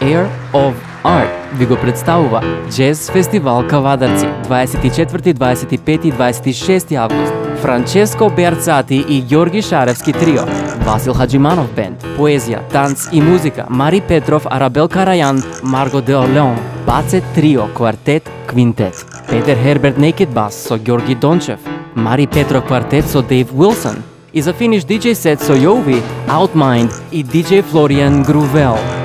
Air of Art ви го представува Джез фестивал Кавадарци 24, 25 и 26 август. Франческо Bearzatti и Georgi Шаревски трио, Vasil Hadzimanov бенд, поезија, танц и музика, Мари Petrov, Arabel Karajan, Margot Dorleans, Bacet трио, квартет, квинтет, Петер Herbert Naked Bass со Georgi Donchev, Мари Petrov квартет со Dave Wilson и за финиш DJ сет со Jovi, Outmind и DJ Florian Gruvel.